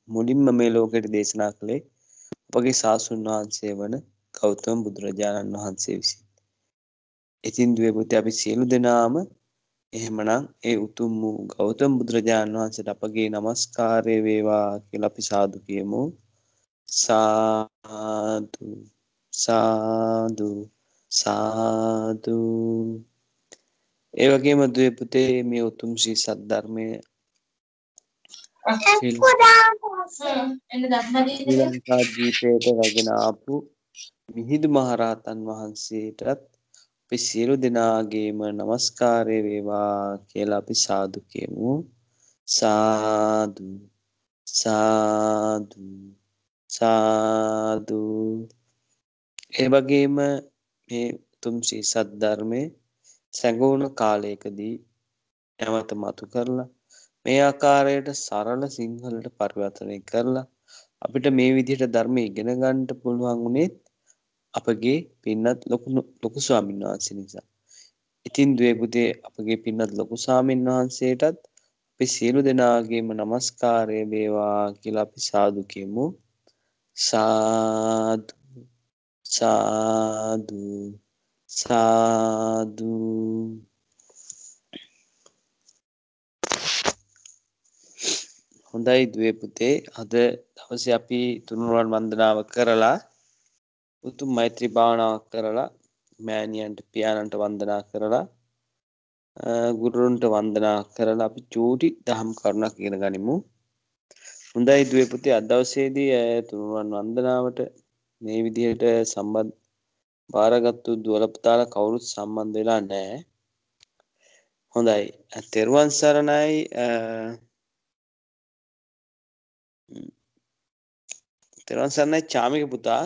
මුලින්ම මේ ලෝකෙට දේශනා කළේ අපගේ සාසුන් වහන්සේ වන ගෞතම බුදුරජාණන් වහන්සේ විසින්. ඉතින් දුවේ පුතේ අපි සියලු දෙනාම එහෙමනම් ඒ උතුම් වූ ගෞතම බුදුරජාණන් වහන්සේට අපගේ নমස්කාරය වේවා කියලා අපි සාදු කියමු. සාදු සාදු සාදු. ඒ වගේම දුවේ පුතේ මේ උතුම් ශ්‍රී සද්ධර්මයේ ශ්‍රී ලංකා දීපයට රැගෙන ආපු මිහිඳු මහරහතන් වහන්සේටත් අපි සියලු දෙනාගේම নমස්කාරය වේවා කියලා අපි සාදු කියමු. සාදු සාදු සාදු. ඒ වගේම මේ උතුම් ශ්‍රී සද්ධර්මයේ සැඟවුණ කාලයකදී නැවත මතු කරලා මේ ආකාරයට සරල සිංහලට පරිවර්තනය කරලා අපිට මේ විදිහට ධර්ම ඉගෙන ගන්නට පුළුවන් වුණේ අපගේ පින්නත් ලොකු ස්වාමීන් වහන්සේ නිසා. ඉතින් දුවේ පුතේ අපගේ පින්නත් ලොකු ස්වාමීන් වහන්සේටත් අපි සියලු දෙනාගේම নমස්කාරය වේවා කියලා අපි සාදු කියමු. සාදු සාදු සාදු. හොඳයි දුවේ පුතේ අද දවසේ අපි තුනුරුවන් වන්දනාව කරලා උතුම් මෛත්‍රී භාවනාවක් කරලා මෑණියන්ට පියාණන්ට වන්දනා කරලා ගුරුවරුන්ට වන්දනා කරලා අපි චූටි දහම් කරුණක් ඉගෙන ගනිමු. හොඳයි දුවේ පුතේ අද දවසේදී තුනුරුවන් වන්දනාවට මේ විදිහට සම්බන්ධ බාරගත්තු දුවල පුතාලා කවුරුත් සම්බන්ධ වෙලා නැහැ. හොඳයි. තෙරුවන් සරණයි. තෙරුවන් සරණයි චාමික පුතා.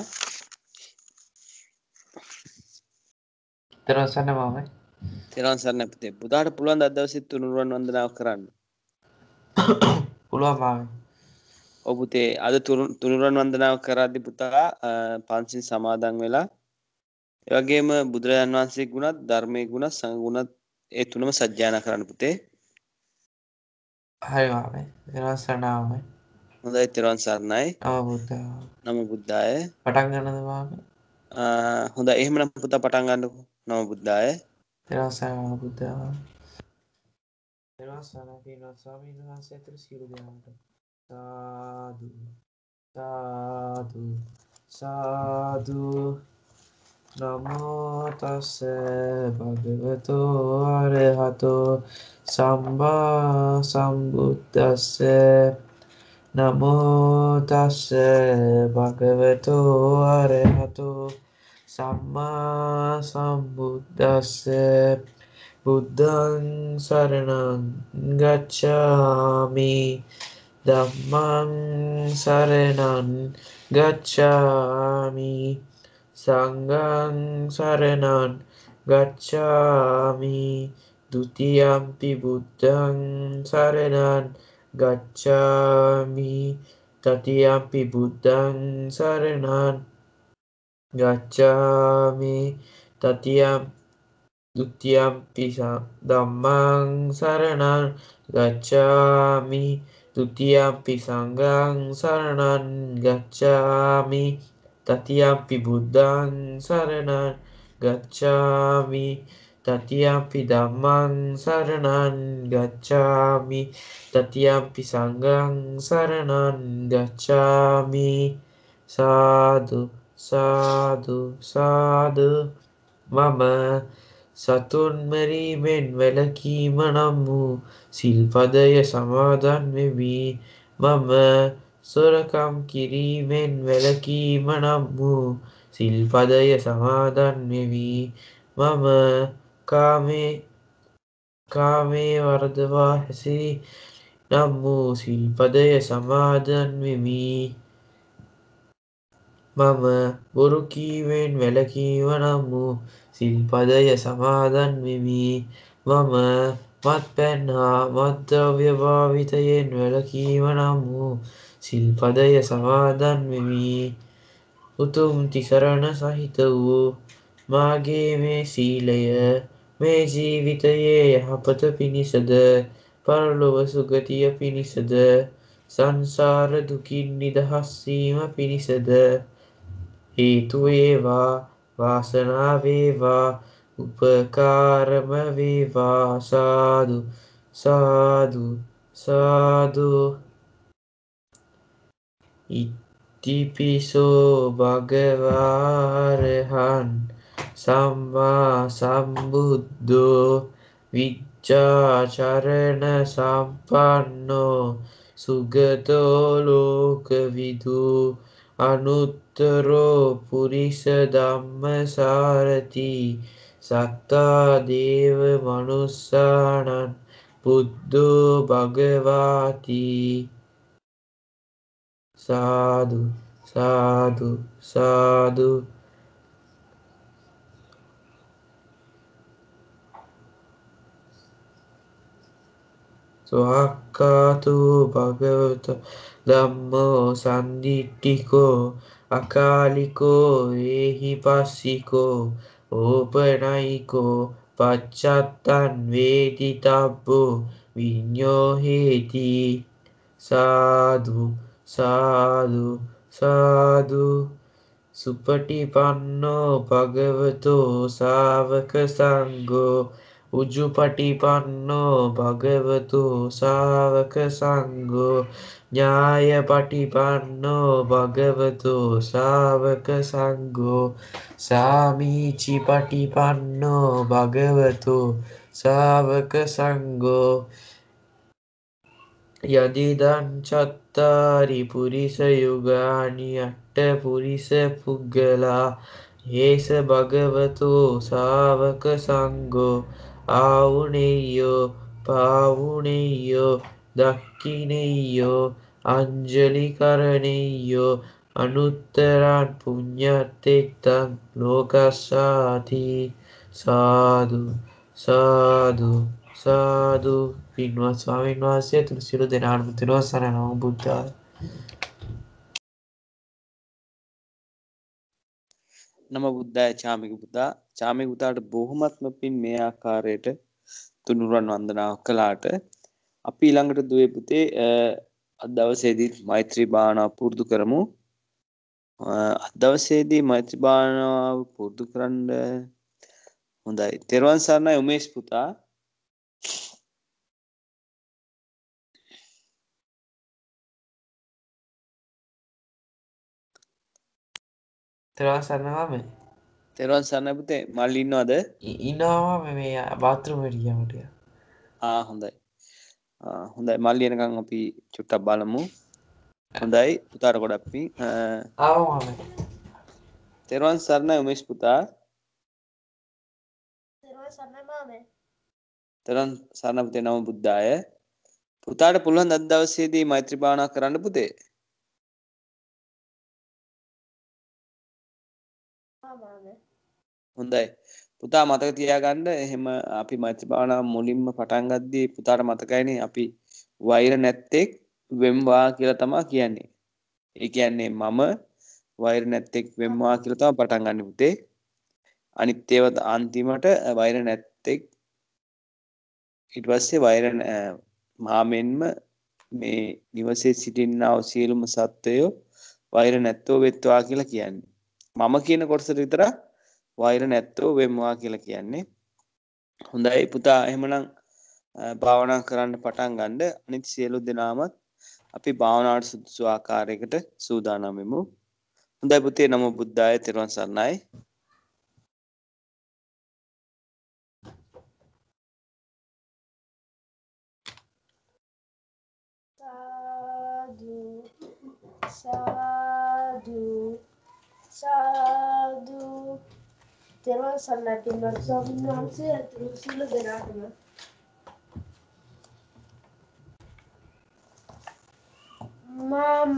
තෙරුවන් සරණයි මාමයි. තෙරුවන් සරණයි පුතේ. පුතාට පුළුවන් ද අද දවසේ තුනුරුවන් වන්දනාව කරන්න? පුළුවන් මාමයි. ඔව් පුතේ අද තුනුරුවන් වන්දනාව කරද්දී පුතා පන්සිල් සමාදන් වෙලා ඒ වගේම බුදුරජාන් වහන්සේ ගුණත් ධර්මයේ ගුණත් සංඝ ගුණත් ඒ තුනම සජ්ජායනා කරන්න පුතේ. හරි මාමයි. තෙරුවන් සරණයි මාමයි. හොඳයි තෙරුවන් සරණයි. නමෝ බුද්ධාය. පටන් ගන්නද මාමයි? හොඳයි එහෙමනම් පුතා පටන් ගන්නකො. නමෝ බුද්ධාය. තෙරුවන් සරණයි බුද්ධා. තෙරුවන් සරණයි පින්වත් ස්වාමීන් වහන්සේ අතර සියලු දෙනාට සාදු සාදු සාදු. නමෝ තස්ස භගවතු අරහතෝ සම්මා සම්බුද්දස්ස. නමෝ තස්ස භගවතු අරහතෝ සම්මා සම්බුද්දස්ස. බුද්ධං සරණං ගච්ඡාමි ධම්මං සරණං ගච්ඡාමි සංඝං සරණං ගච්ඡාමි ဒ ුතියම්පි බුද්ධං සරණං ගච්ඡාමි තතියම්පි බුද්ධං සරණං ගච්ඡාමි දුතියම්පි ධම්මං සරණං ගච්ඡාමි ဒ ුතියම්පි සංඝං සරණං ගච්ඡාමි තතියම්පි බුද්ධං සරණං ගච්ඡාමි තතියම්පි ධම්මං සරණං ගච්ඡාමි තතියම්පි සංඝං සරණං ගච්ඡාමි. සාදු සාදු සාදු. මම සතුන් මැරීමෙන් වැළකීම නම් වූ සිල්පදය සමාදන් වෙමි. මම සොරකම් කිරීමෙන් වැළකීම නම් වූ සිල්පදය සමාදන් වෙමි. මම කාමයේ වර්ධවා හැසිරී නම් වූ සිල්පදය සමාදන් වෙමි. මම බොරු කීමෙන් වැළකීම නම් වූ සිල්පදය සමාදන් වෙමි. මම මත්පැන් හා මත්ද්‍රව්‍ය භාවිතයෙන් වැළකීම නම් වූ සිල්පදය සමාදන් වෙමි. උතුම් තිසරණ සහිත වූ මාගේ මේ සීලය මේ ජීවිතයේ යහපත පිණිසද පරලොව සුගතිය පිණිසද සංසාර දුකින් නිදහස් වීම පිණිසද හේතු වේවා වාසනාව වේවා උපකාරම වේවා සාදු සාදු සාදු ඉතිපිසෝ භගවාරහං සම්මා සම්බුද්ධෝ විච්ඡාචරණ සම්පන්නෝ සුගතෝ ලෝකවිදු අනුත්තරෝ පුරිස ධම්මසාරති සත්තා දේව මනුස්සානං බුද්ධෝ භගවාති සාදු සාදු සාදු සවක්කාතු භගවත ධම්මෝ සන්දිට්ඨිකෝ අකාලිකෝ ඒහිපස්සිකෝ ඕපනයිකෝ පච්චත්තං වේදිතබ්බෝ විඤ්ඤෝ හේති සාදු සාදු සාදු සුපටිපන්නෝ භගවතෝ ශාවක සංඝෝ උජුපටිපන්නෝ භගවතෝ ශාවක සංඝෝ ඥායපටිපන්නෝ භගවතෝ ශාවක සංඝෝ සාමීචිපටිපන්නෝ භගවතෝ ශාවක සංඝෝ යදිදං චත්තාරි පුරිස යුගානි අට්ඨ පුරිස පුග්ගලා යේස භගවතෝ ශාවක සංඝෝ ආවුනේයෝ පාවුනේයෝ දක්ඛිනේයෝ අංජලි කරණේයෝ අනුත්තරං පුඤ්ඤත්තෙත්තං ලෝකස්සාති සාදු සාදු සාදු පින්වත් ස්වාමීන් වහන්සේ තුළු සියලු දෙනාටම තෙරුවන් සරණ නමෝ බුද්ධාය. නම බුද්ධාය චාමික පුතා. චාමික පුතාට බොහොමත්ම පින් මේ ආකාරයට තුනුරුවන් වන්දනාවක් කළාට අපි ඊළඟට දුවේ පුතේ අද දවසේදී මෛත්‍රී භාවනාව පුරුදු කරමු. අද දවසේදී මෛත්‍රී භාවනාව පුරුදු කරන්න හොඳයි. තෙරුවන් සරණයි උමේෂ් පුතා. තෙරුවන් සරණයි මම. තෙරුවන් සරණයි පුතේ. මල්ලි ඉන්නවද? ඉන්නවා මේ බාත්රූම් එකට ගියාම ටික. හොඳයි. හොඳයි මල්ලි එනකන් අපි චුට්ටක් බලමු. හොඳයි පුතාට ගොඩක් පිං. ආවා මම. තෙරුවන් සරණයි උමේෂ් පුතා. තෙරුවන් සරණයි මාමේ. තෙරුවන් සරණයි පුතේ නම බුද්ධාය. පුතාට පුළුවන් අද දවසේදී මෛත්‍රී භාවනා කරන්න පුතේ. මාමේ. හොඳයි. පුතා මතක තියාගන්න එහෙම අපි මෛත්‍රී භාවනාව මුලින්ම පටන් ගද්දී පුතාට මතකයිනේ අපි වෛර නැත්තේක් වෙම්වා කියලා තමයි කියන්නේ. ඒ කියන්නේ මම වෛර නැත්තේක් වෙම්වා කියලා තමයි පටන් ගන්න පුතේ. අනිත් ඒවා අන්තිමට වෛර නැත්තේක් ඊට පස්සේ වෛර මාමෙන්ම මේ නිවසේ සිටින්නා වූ සියලුම සත්වයෝ වෛර නැත්තෝ වෙත්වා කියලා කියන්නේ. මම කියන කොටසට විතර වෛර නැත්තෝ වෙම්වා කියලා කියන්නේ. හොඳයි පුතා එහෙමනම් භාවනා කරන්න පටන් ගන්න. අනිත් සියලු දෙනාමත් අපි භාවනාවට සුදුසු ආකාරයකට සූදානම් වෙමු. හොඳයි පුතේ නමෝ බුද්ධාය තෙරුවන් සරණයි. සාදු සාදු තෙරුවන් සරණයි පින්වත් ස්වාමීන් වහන්සේ අතුරු සියලු දෙනාටම මම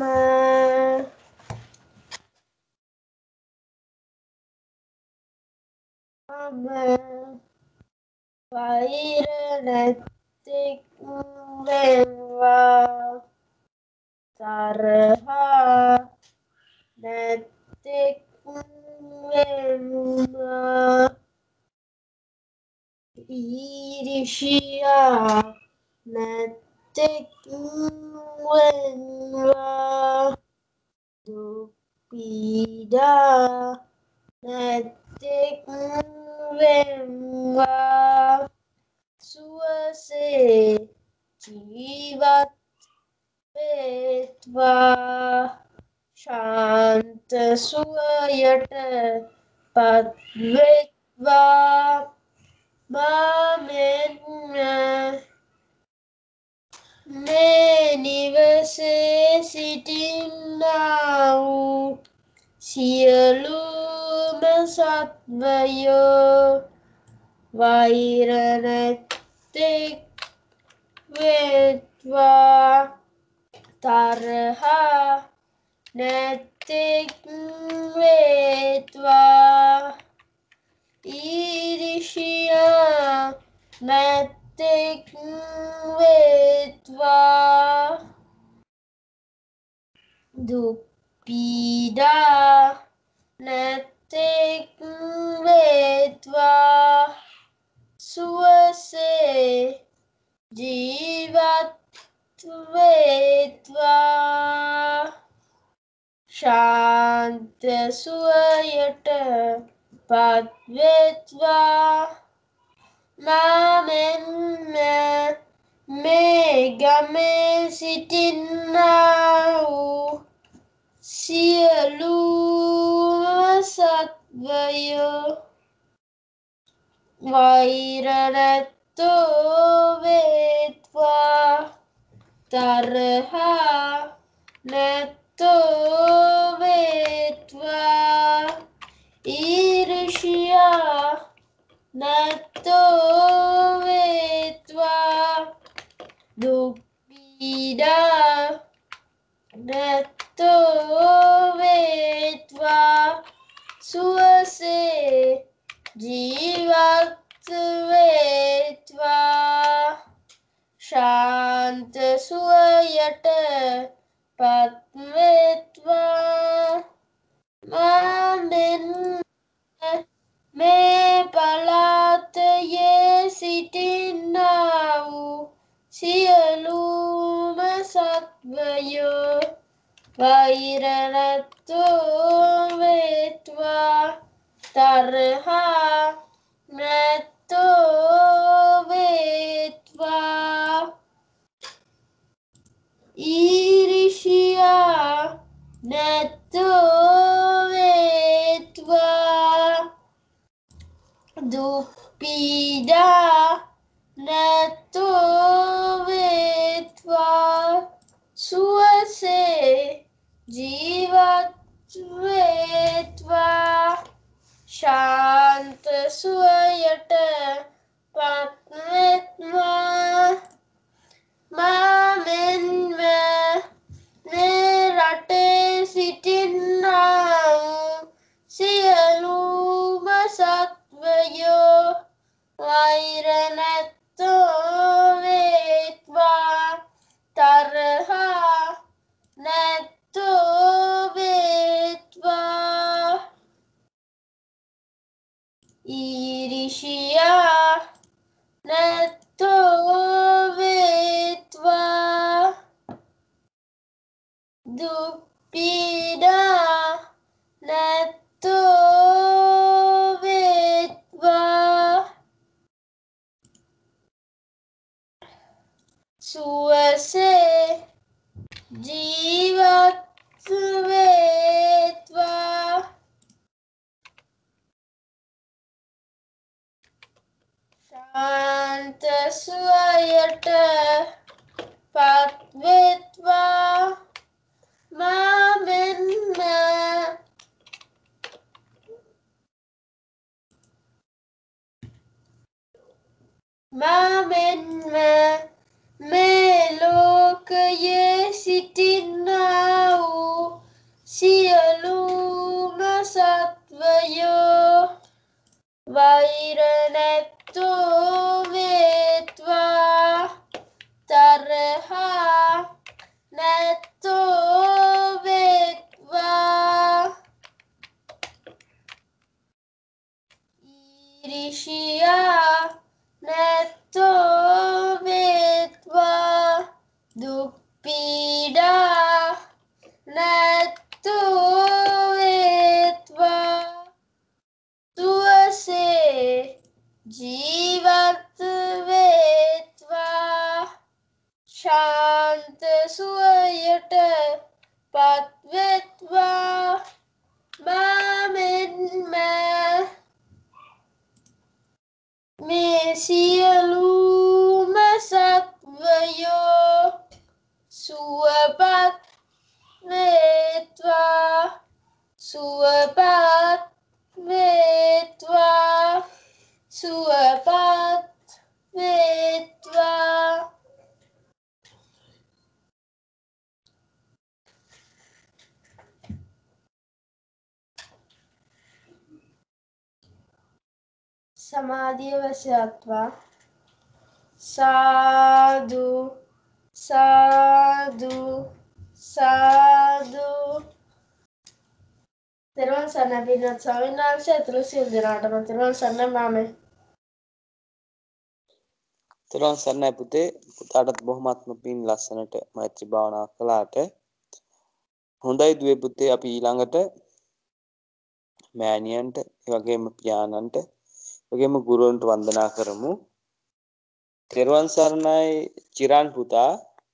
වෛර නැත්තෙක් වෙම්වා තරහා නැත්තෙක් වෙම්වා ඊර්ෂ්‍යා නැත්තෙක් වෙන්වා දුක් පීඩා නැත්තෙක් වෙන්වා සුවසේ ජීවත් වෙත්වා ශාන්ත සුවයට පත්වෙත්වා මා මෙන්ම මේ නිවසේ සිටින්නා වූ සියලුම සත්වයෝ වෛර නැත්තෙක් වෙත්වා තරහා නැත්තෙක් වෙත්වා ඊර්ෂියා නැත්තෙක් වෙත්වා දුක් පීඩා නැත්තෙක් වෙත්වා සුවසේ ජීවත් වෙත්වා ශාන්ත සුවයට පත්වෙත්වා මා මෙන්ම මේ ගමේ සිටින්නා වූ සියලුම සත්වයෝ වෛර නැත්තෝ වෙත්වා තරහා නැත්තෝ වෙත්වා ඊර්ෂියා නැත්තෝ වෙත්වා දුක් පීඩා නැත්තෝ වෙත්වා සුවසේ ජීවත් වෙත්වා ශාන්ත සුවයට පත්වෙත්වා මා මෙන්ම මේ පළාතේ සිටින්නා වූ සියලුම සත්වයෝ වෛර නැත්තෝ වෙත්වා තරහා නැත්තෝ වෙත්වා ඊර්ෂියා නැත්තෝ වෙත්වා දුක් පීඩා නැත්තෝ වෙත්වා සුවසේ ජීවත් වෙත්වා ශාන්ත සුවයට පත්වෙත්වා මා මෙන්ම මේ රටේ සිටින්නා වූ සියලුම සත්වයෝ වෛර නැත්තෝ වෙත්වා තරහා නැත්තෝ වෙත්වා ඊර්ෂියා නැත්තෝ වෙත්වා දුක් පීඩා නැත්තෝ වෙත්වා සුවසේ ජීවත් වෙත්වා ශාන්ත සුවයට පත්වෙත්වා මා මෙන්ම මේ ලෝකයේ සිටින්නා වූ සියලුම සත්වයෝ වෛර නැත්තෝ වෙත්වා තරහා නැත්තෝ වෙත්වා ඊර්ෂියා නැත්තෝ වෙත්වා සුවයට පත්වෙත්වා මාමෙන්ම මේ සියලුම සත්වයෝ සුවපත් වේත්වා සුවපත් වේත්වා සුවපත් වේත්වා සමාධිය වශයත්වා සාදු සාදු සාදු තෙරුවන් සරණයි පින්වත් ස්වාමීන් වහන්සේ ඇතුළු සියලු දෙනාටම තෙරුවන් සරණයි මාමේ. තෙරුවන් සරණයි පුතේ. පුතාටත් බොහොමත්ම පින් ලස්සනට මෛත්‍රී භාවනා කළාට. හොඳයි දුවේ පුතේ අපි ඊළඟට මෑණියන්ට ඒ වගේම පියාණන්ට ඒ වගේම ගුරුවරුන්ට වන්දනා කරමු. තෙරුවන් සරණයි චිරාන් පුතා.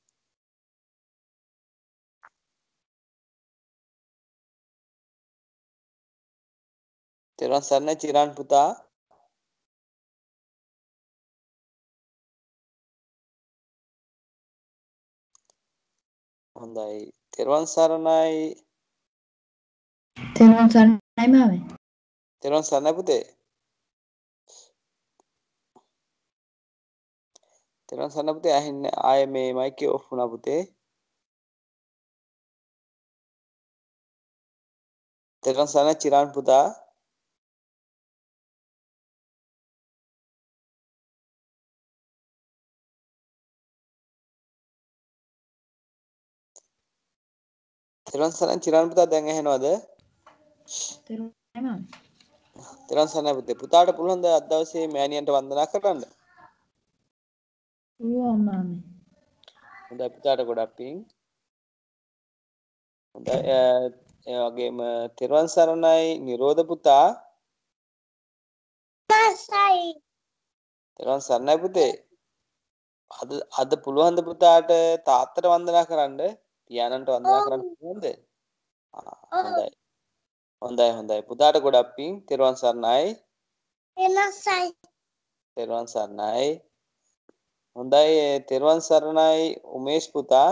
තෙරුවන් සරණයි චිරාන් පුතා. හොඳයි. තෙරුවන් සරණයි. තෙරුවන් සරණයි මාමේ. තෙරුවන් සරණයි පුතේ. තෙරුවන් සරණයි පුතේ ඇහෙන්නේ ආයේ මේ මයික් එක ඔෆ් වුණා පුතේ. තෙරුවන් සරණයි චිරාන් පුතා. තෙරුවන් සරණයි චිරාන් පුතා දැන් ඇහෙනවද? තෙරුවන් සරණයි මාමේ. තෙරුවන් සරණයි පුතේ. පුතාට පුළුවන් ද අද දවසේ මෑණියන්ට වන්දනා කරන්න? පුළුවන් මාමේ. හොඳයි පුතාට ගොඩක් පිං. හොඳයි ඒ වගේම තෙරුවන් සරණයි නිරෝධ පුතා. තෙරුවන් සරණයි පුතේ. අද පුළුවන් ද පුතාට තාත්තට වන්දනා කරන්න? පියාණන්ට වන්දනා කරන්න පුළුවන්ද? හොඳයි. හොඳයි. පුතාට ගොඩක් පිං. තෙරුවන් සරණයි. තෙරුවන් සරණයි. හොඳයි තෙරුවන් සරණයි උමේෂ් පුතා.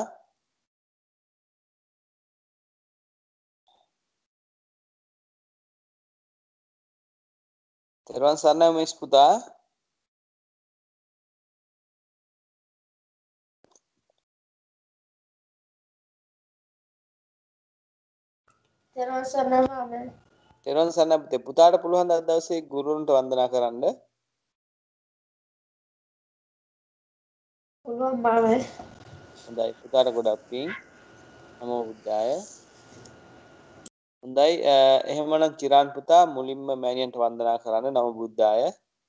තෙරුවන් සරණයි උමේෂ් පුතා. තෙරුවන් සරණයි මාමේ. තෙරුවන් සරණයි පුතේ. පුතාට පුළුවන් ද අද දවසේ ගුරුවරුන්ට වන්දනා කරන්න? පුළුවන් මාමේ. හොඳයි පුතාට ගොඩක් පිං. නමෝ බුද්ධාය. හොඳයි එහෙමනම් චිරාන් පුතා මුලින්ම මෑණියන්ට වන්දනා කරන්න. නමෝ බුද්ධාය.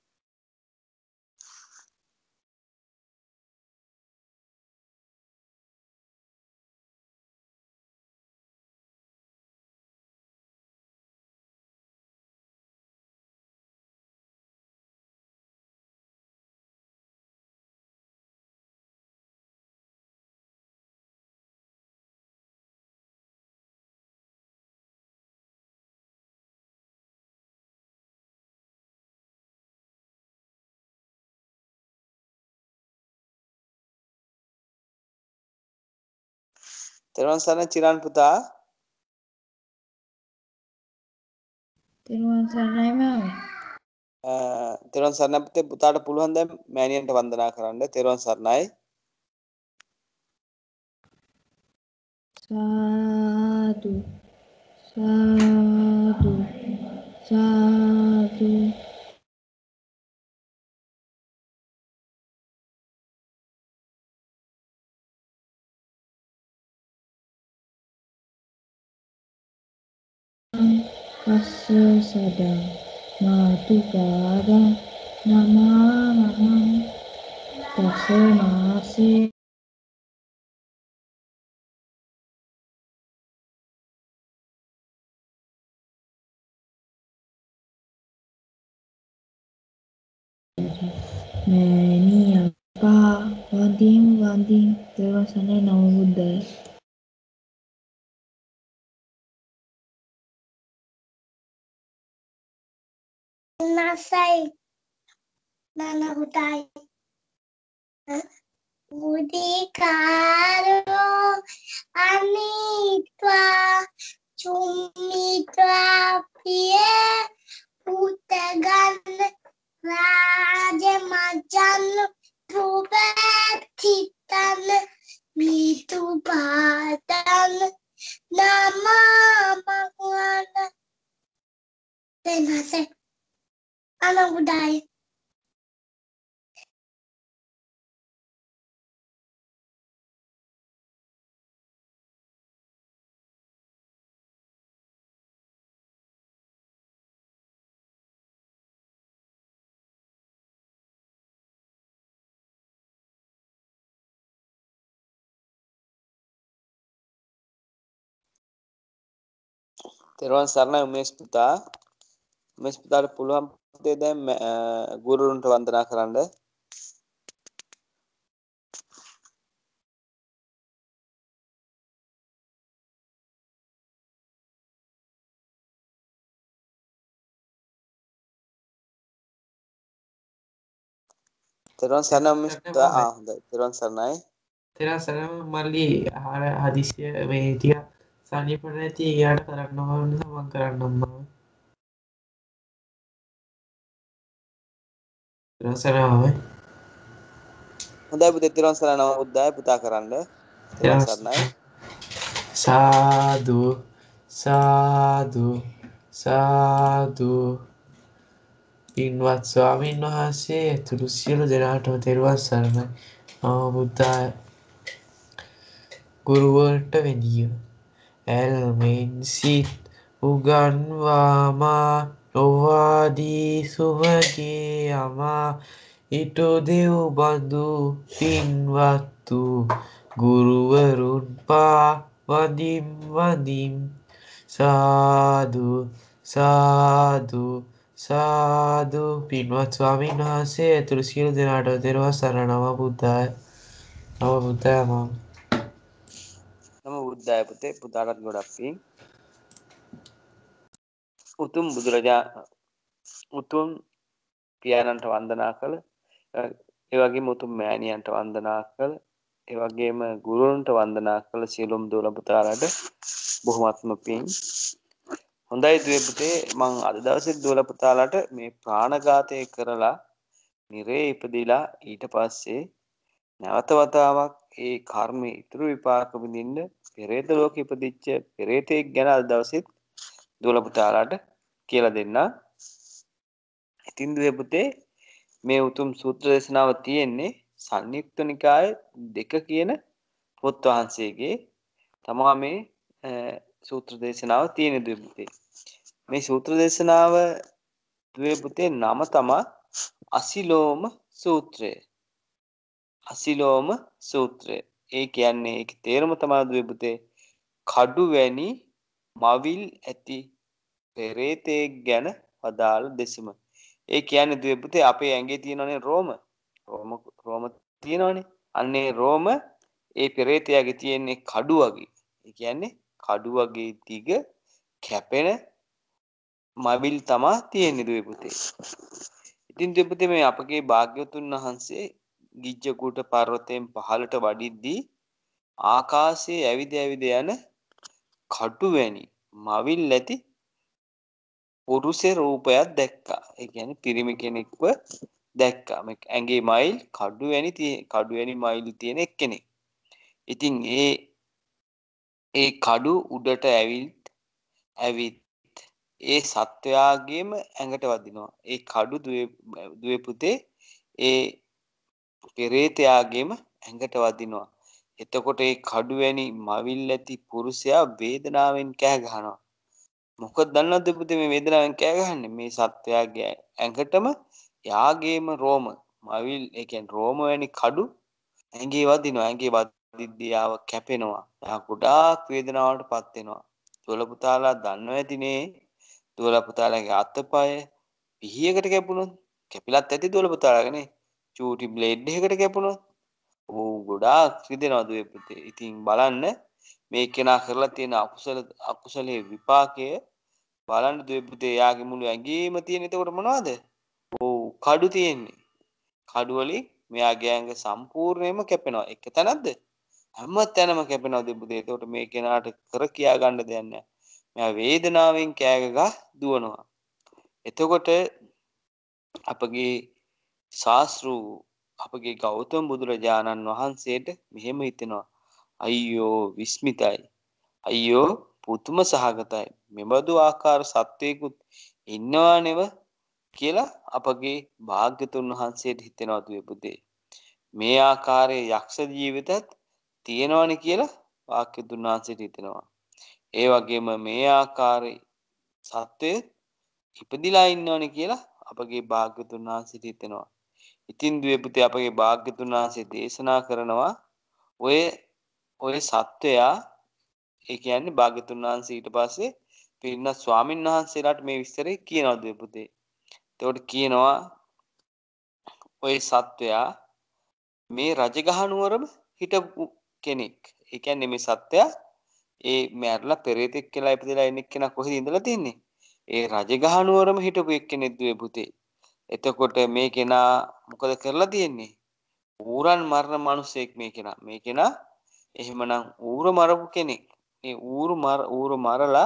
තෙරුවන් සරණයි චිරාන් පුතා. තෙරුවන් සරණයි මාමේ. තෙරුවන් සරණයි පුතේ. පුතාට පුළුවන් දැන් මෑණියන්ට වන්දනා කරන්න. තෙරුවන් සරණයි. සාදු සාදු සාදු. පස්ස සදා මාතු පාදං නමාමහං තස්ස මාසේ මෑණියපා වඳින් තෙරුවන් සරණයි. නමෝ බුද්ධාය. nasai nana hutai udikaro anitwa cumitwa piye putegan rajamajan rubetitan mitu badan nama mangwana tenase anak budaya තෙරුවන් සරණයි උමේෂ් පුතා. උමේෂ් පුතාට පුළුවන් පුතේ දැන් ගුරුවරුන්ට වන්දනා කරන්න. තෙරුවන් සරණයි උමේෂ් පුතා. හොඳයි. තෙරුවන් සරණයි. තෙරුවන් සරණයි මල්ලි හදිසිය මේ ටික සනීප නැති එයාට කරන්න ඕන නිසා මම කරන්නම් මම. තෙරුවන් සරණයි. හොඳයි පුතේ තෙරුවන් සරණයි බුද්ධාය පුතා කරන්න. තෙරුවන් සරණයි. සාදු සාදු සාදු පින්වත් ස්වාමීන් වහන්සේ ඇතුළු සියලු දෙනාටම තෙරුවන් සරණයි. බුද්ධාය ගුරුවරට වෙදිය ඇල්මෙන් සිත් උගන්වාමා නොවාදී සුමගේ අමා ඉටු දෙව් බඳු පින්වත්තු ගුරුවරුන් පා වදිම් වදිම් සාදු සාදු සාදු පින්වත් ස්වාමීන් වහන්සේ ඇතුළු සියලු දෙනාට තෙරුවන් සරණ නම බුද්ධාය නම බුද්ධාය මම නම බුද්ධාය පුතේ පුතාටත් ගොඩක් පිං. උතුම් පියාණන්ට වන්දනා කළ ඒ වගේම උතුම් මෑණියන්ට වන්දනා කළ ඒ වගේම ගුරුවරුන්ට වන්දනා කළ සියලුම දූල පුතාලාට බොහොමත්ම පිං. හොඳයි දුවේ පුතේ මං අද දවසේ දූල පුතාලාට මේ ප්‍රාණඝාතය කරලා නිරේ ඉපදිලා ඊට පස්සේ නැවත වතාවක් ඒ කර්ම ඉතුරු විපාක විඳින්න පෙරේත ලෝකෙ ඉපදිච්ච පෙරේතෙක් ගැන අද දවසේ දූල පුතාලාට කියලා දෙන්න. ඉතින් දුවේ පුතේ මේ උතුම් සූත්‍ර දේශනාව තියෙන්නේ සංයුක්ත නිකාය 2 කියන පොත් වහන්සේගේ තමා මේ සූත්‍ර දේශනාව තියෙන දුවේ පුතේ. මේ සූත්‍ර දේශනාව දුවේ පුතේ නම තමා අසිලෝම සූත්‍රය. අසිලෝම සූත්‍රය. ඒ කියන්නේ ඒකේ තේරුම තමයි දුවේ පුතේ කඩු වැනි මවිල් ඇති පෙරේතෙක් ගැන වදාළ දෙසම. ඒ කියන්නේ දුවේ පුතේ අපේ ඇඟේ තියෙනනේ රෝම තියෙනවනේ. අන්නේ රෝම ඒ පෙරේතයාගේ තියෙන්නේ කඩු වගේ. ඒ කියන්නේ කඩු වගේ දිග කැපෙන මවිල් තමා තියෙන්නේ දුවේ පුතේ. ඉතින් දුවේ පුතේ මේ අපගේ භාග්‍යවතුන් වහන්සේ ගිජ්ජකූට පර්වතයෙන් පහළට වඩිද්දී ආකාශයේ ඇවිද ඇවිද යන කටු වැනි මවිල් ඇති පුරුෂ රූපයක් දැක්කා. ඒ කියන්නේ පිරිමි කෙනෙක්ව දැක්කා. මේ ඇඟේ මයිල් කඩු වැනි මයිල් තියෙන එක්කෙනෙක්. ඉතින් ඒ කඩු උඩට ඇවිත් ඒ සත්වයාගේම ඇඟට වදිනවා. ඒ කඩු දුවේ පුතේ ඒ පෙරේතයාගේම ඇඟට වදිනවා. එතකොට ඒ කඩු වැනි මවිල් ඇති පුරුෂයා වේදනාවෙන් කෑ ගහනවා. මොකද දන්නවද පුතේ මේ වේදනාවෙන් කෑ ගහන්නේ? මේ සත්වයාගේ ඇඟටම යාගේම රෝම මවිල් ඒ කියන්නේ රෝම වැනි කඩු ඇඟේ වදිනවා. ඇඟේ වදිද්දී ආව කැපෙනවා. යා ගොඩාක් වේදනාවටපත් වෙනවා. දොළ පුතාලා දන්නව ඇතිනේ. දොළ පුතාලාගේ අතපය පිහියකට කැපුණොත් කැපිලත් ඇති දොළ පුතාලාගනේ. චූටි බ්ලේඩ් එකකට කැපුණොත් ගොඩාක් රිදෙනවා දුවේ පුතේ. ඉතින් බලන්න මේ කෙනා කරලා තියෙන අකුසලයේ විපාකය බලන්න දුවේ පුතේ යාගේ මුළු ඇඟේම තියෙන එතකොට මොනවද? ඔව් කඩු තියෙන්නේ. කඩු වලින් මෙයාගේ ඇඟ සම්පූර්ණයෙන්ම කැපෙනවා. එක තැනක්ද? හැම තැනම කැපෙනවා දුවේ පුතේ. එතකොට මේ කෙනාට කර කියා ගන්න දෙයක් නැහැ. මෙයා වේදනාවෙන් කෑ ගහ දුවනවා. එතකොට අපගේ ශාස්ත්‍රු අපගේ ගෞතම බුදුරජාණන් වහන්සේට මෙහෙම හිතෙනවා. අයියෝ විස්මිතයි. අයියෝ පුතුම සහගතයි. මෙබඳු ආකාර සත්වයකුත් ඉන්නවා නෙව කියලා අපගේ භාග්‍යතුන් වහන්සේට හිතෙනවා දුවේ පුතේ. මේ ආකාරයේ යක්ෂ ජීවිතත් තියෙනවනේ කියලා භාග්‍යතුන් වහන්සේට හිතෙනවා. ඒ වගේම මේ ආකාරයේ සත්වය ඉපදිලා ඉන්නවනේ කියලා අපගේ භාග්‍යතුන් වහන්සේට හිතෙනවා. ඉතින් දුවේ පුතේ අපගේ භාග්‍යතුන් වහන්සේ දේශනා කරනවා ඔය සත්වයා ඒ කියන්නේ භාග්‍යතුන් වහන්සේ ඊට පස්සේ පිරිනත් ස්වාමීන් වහන්සේලාට මේ විස්තරේ කියනවා දුවේ පුතේ. එතකොට කියනවා ඔය සත්වයා මේ රජගහ නුවරම හිටපු කෙනෙක්. ඒ කියන්නේ මේ සත්වයා ඒ මැරලා පෙරේතෙක් කියලා ඉපදලා ඉන්න කෙනා කොහෙද ඉඳලා තින්නේ? ඒ රජගහ නුවරම හිටපු එක්කෙනෙක් දුවේ පුතේ. එතකොට මේ කෙනා මොකද කරලා තියෙන්නේ? ඌරන් මරන මිනිසෙක් මේ කෙනා. මේ කෙනා එහෙමනම් ඌර මරපු කෙනෙක්. මේ ඌරු මරලා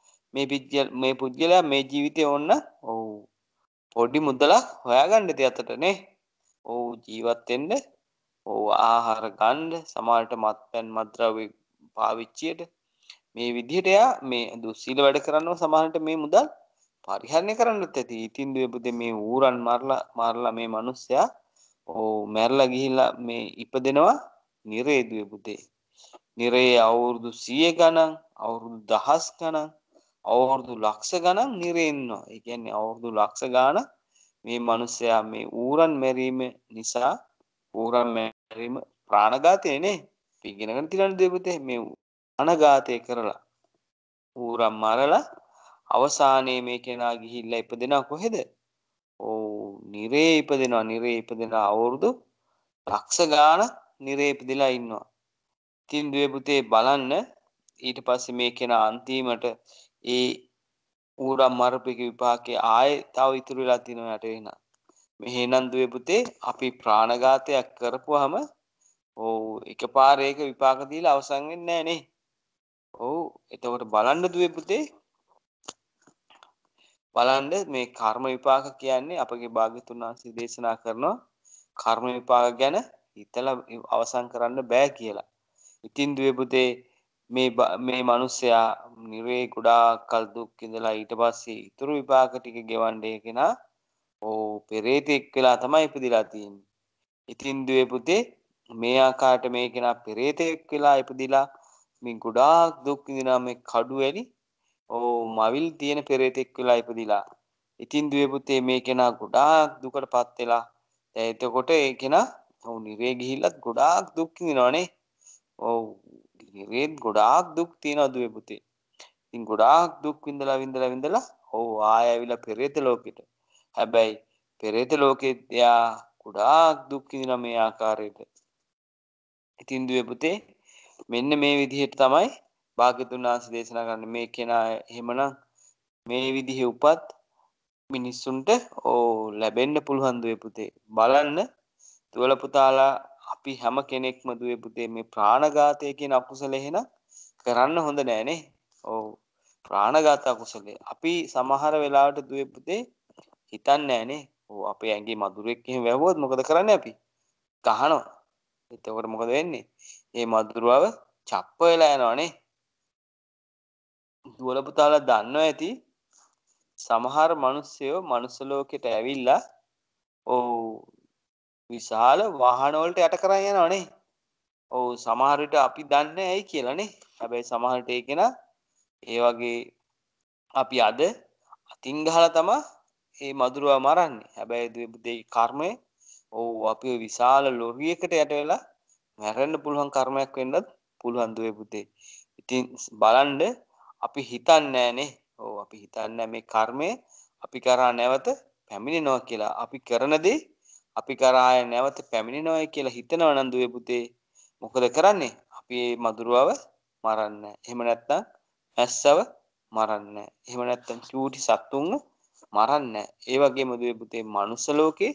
මේ පුජ්‍යලයා මේ ජීවිතේ ඕන්න ඔව් පොඩි මුදලක් හොයාගන්න දෙයකට නේ. ඔව් ජීවත් වෙන්න ඔව් ආහාර ගන්න සමහරට මත්පැන් මත්ද්‍රව්‍ය පාවිච්චියට මේ විදිහට එයා මේ දුස්සීල වැඩ කරනව සමහරට මේ මුදල් පරිහරණය කරන්නත් ඇති. ඉතින් දුවේ පුතේ මේ ඌරන් මරලා මේ මිනිස්සයා ඔව් මැරලා ගිහිල්ලා මේ ඉපදෙනවා නිරේ දුවේ පුතේ. නිරේ අවුරුදු 100 ගණන්, අවුරුදු දහස් ගණන්, අවුරුදු ලක්ෂ ගණන් නිරේ ඉන්නවා. ඒ කියන්නේ අවුරුදු ලක්ෂ ගාණක් මේ මිනිස්සයා මේ ඌරන් මැරීම නිසා ඌරන් මැරීම ප්‍රාණඝාතය නේ. ඉගෙනගෙන තියෙන දුවේ පුතේ මේ ප්‍රාණඝාතය කරලා ඌරන් මරලා අවසානයේ මේ කෙනා ගිහිල්ලා ඉපදෙනවා කොහෙද? ඔව් නිරේ ඉපදෙනවා. නිරේ ඉපදෙන අවුරුදු ලක්ෂ ගාණක් නිරේ ඉපදලා ඉන්නවා. ඉතින් දුවේ පුතේ බලන්න ඊට පස්සේ මේ කෙනා අන්තිමට ඒ ඌරන් මරපු එක විපාකේ ආයේ තව ඉතුරු වෙලා තියෙනවා යට වෙන. මෙහෙනම් දුවේ පුතේ අපි ප්‍රාණඝාතයක් කරපුවාම ඔව් එකපාර ඒක විපාක දීලා අවසන් වෙන්නේ නැහැ නේ. ඔව් එතකොට බලන්න දුවේ පුතේ බලන්න මේ කර්ම විපාක කියන්නේ අපගේ භාග්‍යතුන් වහන්සේ දේශනා කරනවා කර්ම විපාක ගැන හිතලා අවසන් කරන්න බෑ කියලා. ඉතින් දුවේ පුතේ මේ මිනිස්සයා නිරේ ගොඩාක් කල් දුක් විඳලා ඊට පස්සේ ඉතුරු විපාක ටික ගෙවන්නේ කෙනා ඔව් පෙරේතෙක් වෙලා තමයි ඉපදිලා තියෙන්නේ. ඉතින් දුවේ පුතේ මේ ආකාරයට මේ කෙනා පෙරේතෙක් වෙලා ඉපදිලා මේ ගොඩාක් දුක් විඳිනා මේ කඩු වැලි ඔව් මවිල් තියෙන පෙරේතෙක් වෙලා ඉපදිලා. ඉතින් දුවේ පුතේ මේ කෙනා ගොඩාක් දුකටපත් වෙලා දැන් එතකොට ඒ කෙනා ඔව් නිරේ ගිහිල්ලත් ගොඩාක් දුක් විඳිනවනේ. ඔව් නිරේත් ගොඩාක් දුක් තියනවා දුවේ පුතේ. ඉතින් ගොඩාක් දුක් විඳලා ඔව් ආය ඇවිල්ලා පෙරේත ලෝකෙට. හැබැයි පෙරේත ලෝකෙත් එයා ගොඩාක් දුක් විඳින මේ ආකාරයට. ඉතින් දුවේ පුතේ මෙන්න මේ විදිහට තමයි භාග්‍යතුන් වහන්සේ දේශනා කරන්නේ මේ කෙනා එහෙමනම් මේ විදිහේ උපත් මිනිස්සුන්ට ලැබෙන්න පුළුවන් දුවේ පුතේ. බලන්න දුවල පුතාලා අපි හැම කෙනෙක්ම දුවේ පුතේ මේ ප්‍රාණඝාතය කියන අකුසලේ එහෙනම් කරන්න හොඳ නෑ නේ. ඔව් ප්‍රාණඝාත අකුසලේ. අපි සමහර වෙලාවට දුවේ පුතේ හිතන්නේ නෑනේ. ඔව් අපේ ඇඟේ මදුරෙක් එහෙම වැහුවොත් මොකද කරන්නේ අපි? ගහනවා. එතකොට මොකද වෙන්නේ? මේ මදුරුවව චප්ප වෙලා යනවනේ. දුවල පුතාලා දන්නවා ඇති සමහර මිනිස්සුયો මනුස්ස ලෝකෙට ඇවිල්ලා ඔව් විශාල වාහන වලට යට කරන් යනවනේ. ඔව් සමහර විට අපි දන්නේ ඇයි කියලානේ. හැබැයි සමහර විට ඒක නා ඒ වගේ අපි අද අතින් ගහලා තමයි මේ මදුරුවා මරන්නේ. හැබැයි දුවේ කර්මය ඔව් අපි විශාල ලොරියකට යට වෙලා මැරෙන්න පුළුවන් කර්මයක් වෙන්නත් පුළුවන් දුවේ පුතේ. ඉතින් බලන්න අපි හිතන්නේ නෑනේ. ඔව් අපි හිතන්නේ මේ කර්මය අපි කරා නැවත පැමිණෙනවා කියලා. අපි කරන දේ අපි කරා නැවත පැමිණෙනවා කියලා හිතනවා නම් දුවේ පුතේ මොකද කරන්නේ? අපි මේ මදුරුවව මරන්නේ. එහෙම නැත්නම් මැස්සව මරන්නේ. එහෙම නැත්නම් චූටි සත්තුන්ව මරන්නේ. ඒ වගේම දුවේ පුතේ මනුස්ස ලෝකේ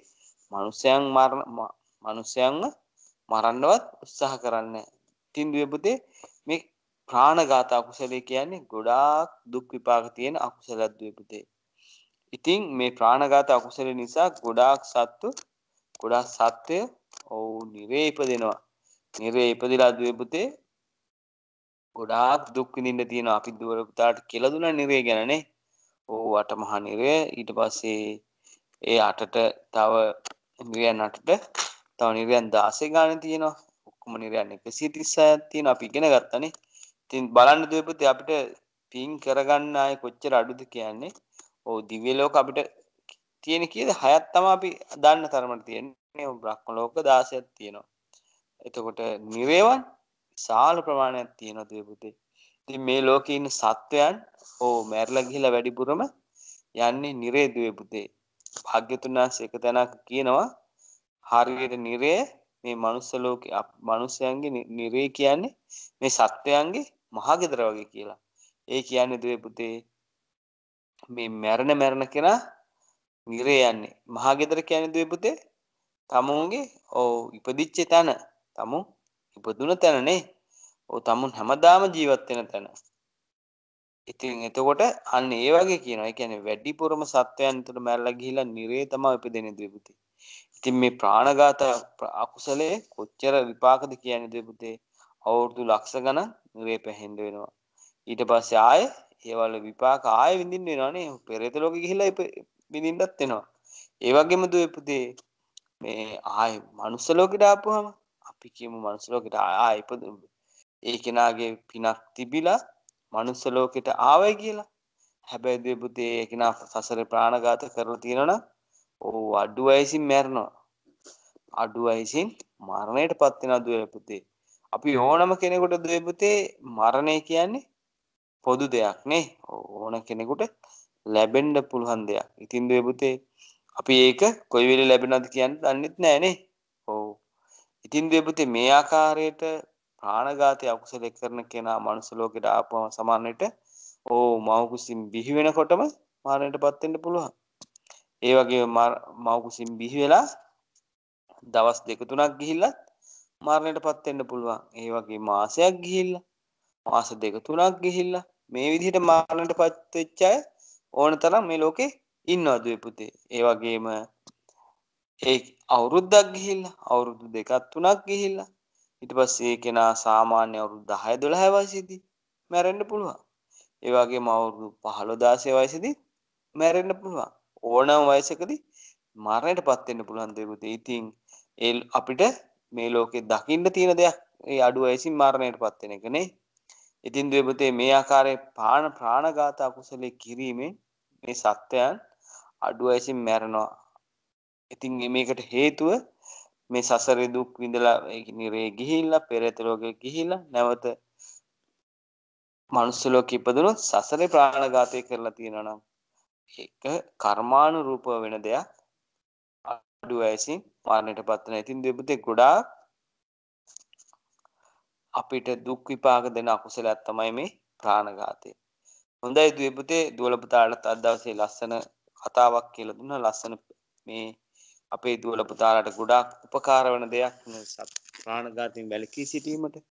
මනුෂ්‍යයන්ව මරන්නවත් උත්සාහ කරන්නේ. ඉතින් දුවේ පුතේ මේ ප්‍රාණඝාත අකුසලයේ කියන්නේ ගොඩාක් දුක් විපාක තියෙන අකුසලයක් දුවේ පුතේ. ඉතින් මේ ප්‍රාණඝාත අකුසල නිසා ගොඩාක් සත්වය නිරේ ඉපදෙනවා. නිරේ ඉපදිලා දුවේ පුතේ ගොඩාක් දුක් විඳින්න තියෙනවා. අපි දුවර පුතාට කියලා දුන්නා නිරේ ගැන නේ. අට මහා නිරය ඊට පස්සේ ඒ අටට තව නිරයන් අටට තව නිරයන් 16 ගානේ තියෙනවා. ඔක්කොම නිරයන් 136ක් තියෙනවා. අපි ඉගෙන ගත්තානේ. ඉතින් බලන්න දුවේ පුතේ අපිට පින් කරගන්න ආයේ කොච්චර අඩුද කියන්නේ. දිව්‍ය ලෝක අපිට තියෙන කීයද? 6ක් තමයි අපි දන්න තරමට තියෙන්නේ. බ්‍රහ්ම ලෝක 16ක් තියෙනවා. එතකොට නිරේවන් විශාල ප්‍රමාණයක් තියෙනවා දුවේ පුතේ. ඉතින් මේ ලෝකේ ඉන්න සත්වයන් මැරිලා ගිහිලා වැඩිපුරම යන්නේ නිරේ දුවේ පුතේ. භාග්‍යතුන් වහන්සේ එක තැනක කියනවා හරියට නිරය මේ මනුස්ස ලෝකේ මනුස්සයන්ගේ නිරේ කියන්නේ මේ සත්වයන්ගේ මහගෙදර වගේ කියලා. ඒ කියන්නේ දුවේ පුතේ මේ මැරෙන කෙනා නිරේ යන්නේ. මහගෙදර කියන්නේ දුවේ පුතේ තමුන්ගේ ඉපදිච්ච තැන. තමුන් ඉපදුන තැන නේ. තමුන් හැමදාම ජීවත් වෙන තැන. ඉතින් එතකොට අන්න ඒ වගේ කියනවා. ඒ කියන්නේ වැඩිපුරම සත්වයන් උතර මැරලා ගිහිලා නිරේ තමයි ඉපදෙන්නේ දුවේ පුතේ. ඉතින් මේ ප්‍රාණඝාත අකුසලයේ කොච්චර විපාකද කියන්නේ දුවේ පුතේ. අවුරුදු ලක්ෂ ගණන් නිරේ පැහෙන්න වෙනවා. ඊට පස්සේ ආයේ ඒවල විපාක ආයෙ විඳින්න වෙනවා නේ. පෙරේත ලෝකෙ ගිහිලා විඳින්නත් වෙනවා. ඒ වගේම දුවේ පුතේ මේ ආයෙ මනුස්ස ලෝකෙට ආපුවාම අපි කියමු මනුස්ස ලෝකෙට ආයෙ ඉපදෙ ඒ කෙනාගේ පිනක් තිබිලා මනුස්ස ලෝකෙට ආවයි කියලා. හැබැයි දුවේ පුතේ ඒ කෙනා සසරේ ප්‍රාණඝාත කරලා තියෙනවනම් අඩු වයසින් මැරෙනවා. අඩු වයසින් මරණයටපත් වෙනවා දුවේ පුතේ. අපි ඕනම කෙනෙකුට දුවේ පුතේ මරණය කියන්නේ පොදු දෙයක් නේ. ඕන කෙනෙකුට ලැබෙන්න පුළුවන් දෙයක්. ඉතින් දුවේ පුතේ අපි ඒක කොයි වෙලේ ලැබෙනවද කියන්න දන්නෙත් නෑ නේ. ඉතින් දුවේ පුතේ මේ ආකාරයට ප්‍රාණඝාතය අකුසල කරන කෙනා මනුස්ස ලෝකෙට ආපුවම සමහරවිට මව කුසින් බිහි වෙනකොටම මරණයටපත් වෙන්න පුළුවන්. ඒ වගේම මව කුසින් බිහි වෙලා දවස් 2-3ක් ගිහිල්ලා මරණයටපත් වෙන්න පුළුවන්. ඒ වගේ මාසයක් ගිහිල්ලා මාස 2-3ක් ගිහිල්ලා මේ විදිහට මරණයටපත් වෙච්ච අය ඕන තරම් මේ ලෝකේ ඉන්නවා දුවේ පුතේ. ඒ වගේම ඒ අවුරුද්දක් ගිහිල්ලා අවුරුදු 2-3ක් ගිහිල්ලා ඊට පස්සේ ඒ කෙනා සාමාන්‍ය අවුරුදු 10-12 වයසේදී මැරෙන්න පුළුවන්. ඒ වගේම අවුරුදු 15-16 වයසේදී මැරෙන්න පුළුවන්. ඕනම වයසකදී මරණයටපත් වෙන්න පුළුවන් දුවේ පුතේ. ඉතින් අපිට මේ ලෝකේ දකින්න තියෙන දෙයක් ඒ අඩු වයසින් මරණයටපත් වෙන එක නේ. ඉතින් දුවේ පුතේ මේ ආකාරයේ ප්‍රාණඝාත අකුසලයේ කිරීමෙන් මේ සත්වයන් අඩු වයසින් මැරෙනවා. ඉතින් මේකට හේතුව මේ සසරේ දුක් විඳලා නිරේ ගිහිල්ලා පෙරේත ලෝකෙ ගිහිල්ලා නැවත මනුස්ස ලෝකෙ ඉපදුනොත් සසරේ ප්‍රාණඝාතය කරලා තියෙනවා නම් ඒක කර්මානුරූපව වෙන දෙයක්. අඩු වයසින් මරණයටපත් වෙන. ඉතින් දුවේ පුතේ ගොඩාක් අපිට දුක් විපාක දෙන අකුසලයක් තමයි මේ ප්‍රාණඝාතය. හොඳයි දුවේ පුතේ දුවල පුතාලට අද දවසේ ලස්සන කතාවක් කියලා දුන්නා. ලස්සන මේ අපේ දුවල පුතාලට ගොඩාක් උපකාර වෙන දෙයක් ප්‍රාණඝාතයෙන් වැළකී සිටීමට.